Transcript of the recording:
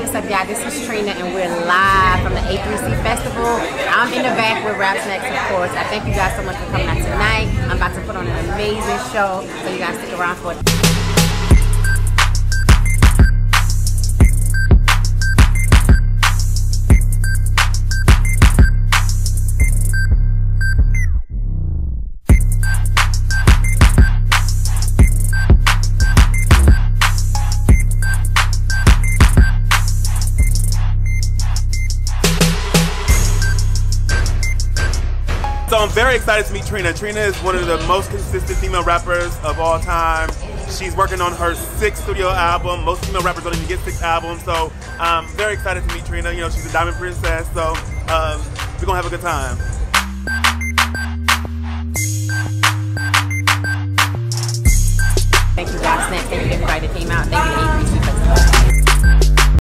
What's up, y'all? This is Trina, and we're live from the A3C Festival. I'm in the back with Rap Snacks, of course. I thank you guys so much for coming out tonight. I'm about to put on an amazing show, so you guys stick around for it. So I'm very excited to meet Trina. Trina is one of the most consistent female rappers of all time. She's working on her 6th studio album. Most female rappers don't even get 6 albums. So I'm very excited to meet Trina. You know, she's a diamond princess, so we're gonna have a good time. Thank you, Rap Snacks. Thank you, everybody that came out. Thank you, A3C Festival.